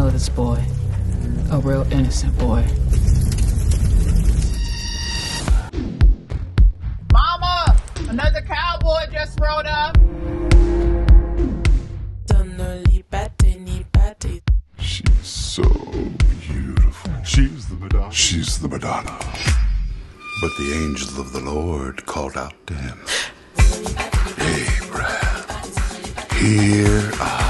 know this boy. A real innocent boy. Mama! Another cowboy just rode up! She's so beautiful. She's the Madonna. She's the Madonna. But the angel of the Lord called out to him, Abraham, here I